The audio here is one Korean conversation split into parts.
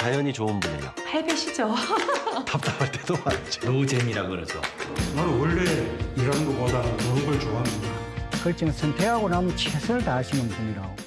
자연이 좋은 분이에요. 할배시죠. 답답할 때도 많죠. 노잼이라 그러죠. 나는 원래 일하는 것보다는 노는 걸 좋아합니다. 그걸 선택하고 나면 최선을 다하시는 분이라고.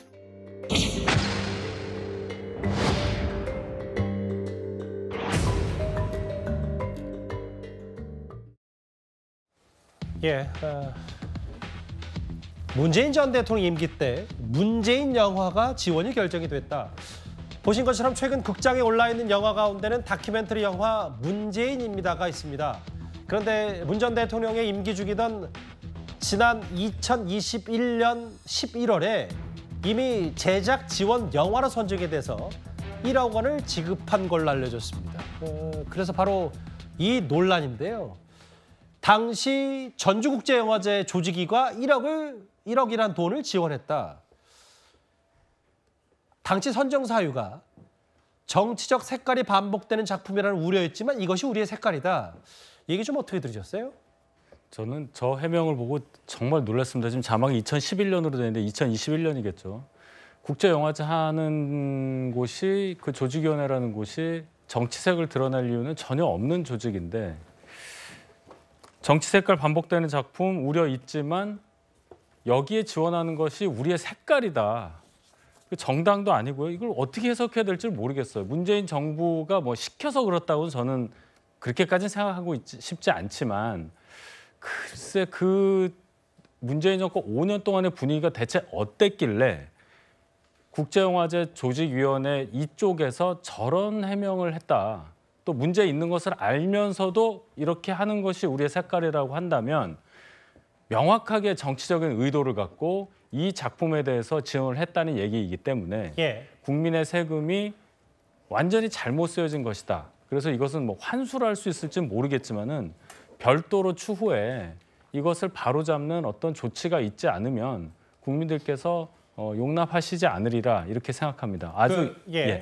문재인 전 대통령 임기 때 문재인 영화가 지원이 결정이 됐다. 보신 것처럼 최근 극장에 올라있는 영화 가운데는 다큐멘터리 영화 문재인입니다가 있습니다. 그런데 문 전 대통령의 임기 중이던 지난 2021년 11월에 이미 제작 지원 영화로 선정이 돼서 1억 원을 지급한 걸로 알려졌습니다. 그래서 바로 이 논란인데요. 당시 전주국제영화제 조직위가 1억이란 돈을 지원했다. 당시 선정 사유가 정치적 색깔이 반복되는 작품이라는 우려였지만 이것이 우리의 색깔이다. 얘기 좀 어떻게 들으셨어요? 저는 저 해명을 보고 정말 놀랐습니다. 지금 자막이 2011년으로 되는데 2021년이겠죠. 국제영화제 하는 곳이 그 조직위원회라는 곳이 정치색을 드러낼 이유는 전혀 없는 조직인데 정치 색깔 반복되는 작품 우려 있지만 여기에 지원하는 것이 우리의 색깔이다. 정당도 아니고요. 이걸 어떻게 해석해야 될지 모르겠어요. 문재인 정부가 뭐 시켜서 그렇다고는 저는 그렇게까지는 생각하고 싶지 않지만 글쎄 그 문재인 정권 5년 동안의 분위기가 대체 어땠길래 국제영화제 조직위원회 이쪽에서 저런 해명을 했다. 또 문제 있는 것을 알면서도 이렇게 하는 것이 우리의 색깔이라고 한다면 명확하게 정치적인 의도를 갖고 이 작품에 대해서 지원을 했다는 얘기이기 때문에 국민의 세금이 완전히 잘못 쓰여진 것이다. 그래서 이것은 뭐 환수를 할 수 있을지는 모르겠지만은 별도로 추후에 이것을 바로잡는 어떤 조치가 있지 않으면 국민들께서 용납하시지 않으리라 이렇게 생각합니다. 아주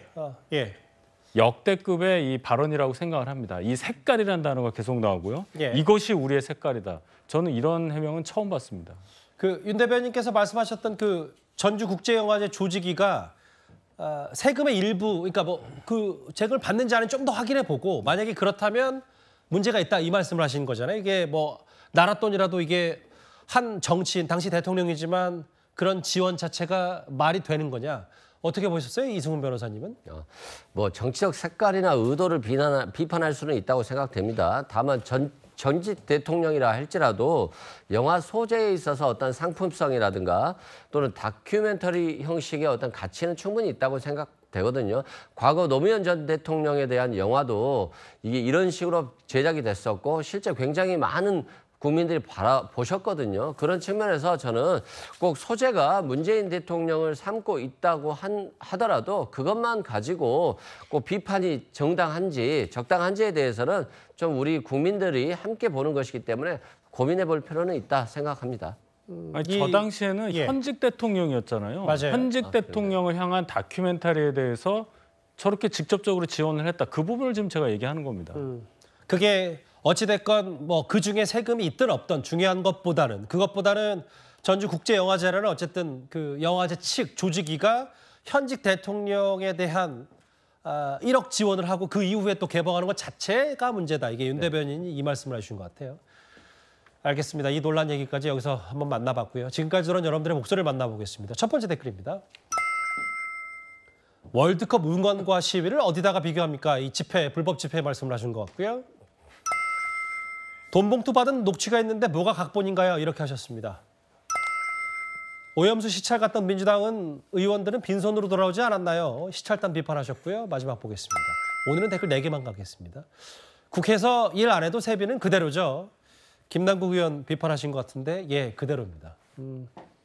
역대급의 이 발언이라고 생각을 합니다. 이 색깔이라는 단어가 계속 나오고요. 이것이 우리의 색깔이다. 저는 이런 해명은 처음 봤습니다. 윤 대변인께서 말씀하셨던 그 전주국제영화제 조직위가 세금의 일부, 그러니까 그 재금을 받는지 아닌지 좀 더 확인해 보고 만약에 그렇다면 문제가 있다 이 말씀을 하신 거잖아요. 이게 뭐 나라 돈이라도 이게 한 정치인, 당시 대통령이지만 그런 지원 자체가 말이 되는 거냐? 어떻게 보셨어요, 이승훈 변호사님은? 뭐 정치적 색깔이나 의도를 비판할 수는 있다고 생각됩니다. 다만 전직 대통령이라 할지라도 영화 소재에 있어서 어떤 상품성이라든가 또는 다큐멘터리 형식의 어떤 가치는 충분히 있다고 생각되거든요. 과거 노무현 전 대통령에 대한 영화도 이게 이런 식으로 제작이 됐었고 실제 굉장히 많은 국민들이 보셨거든요. 그런 측면에서 저는 꼭 소재가 문재인 대통령을 삼고 있다고 하더라도 그것만 가지고 꼭 비판이 정당한지 적당한지에 대해서는 좀 우리 국민들이 함께 보는 것이기 때문에 고민해 볼 필요는 있다 생각합니다. 아니, 저 당시에는 현직 대통령이었잖아요. 맞아요. 현직 대통령을 향한 다큐멘터리에 대해서 저렇게 직접적으로 지원을 했다. 그 부분을 지금 제가 얘기하는 겁니다. 그게 어찌됐건 뭐 그중에 세금이 있든 없든 중요한 것보다는 그것보다는 전주국제영화제라는 어쨌든 그 영화제 측 조직위가 현직 대통령에 대한 1억 지원을 하고 그 이후에 또 개봉하는 것 자체가 문제다. 이게 윤 대변인이 이 말씀을 해주신 것 같아요. 알겠습니다. 이 논란 얘기까지 여기서 한번 만나봤고요. 지금까지 들은 여러분들의 목소리를 만나보겠습니다. 첫 번째 댓글입니다. 월드컵 응원과 시위를 어디다가 비교합니까? 이 집회, 불법 집회 말씀을 하신 것 같고요. 돈 봉투 받은 녹취가 있는데 뭐가 각본인가요? 이렇게 하셨습니다. 오염수 시찰 갔던 민주당은 의원들은 빈손으로 돌아오지 않았나요? 시찰단 비판하셨고요. 마지막 보겠습니다. 오늘은 댓글 4개만 가겠습니다. 국회에서 일 안 해도 세비는 그대로죠. 김남국 의원 비판하신 것 같은데 그대로입니다.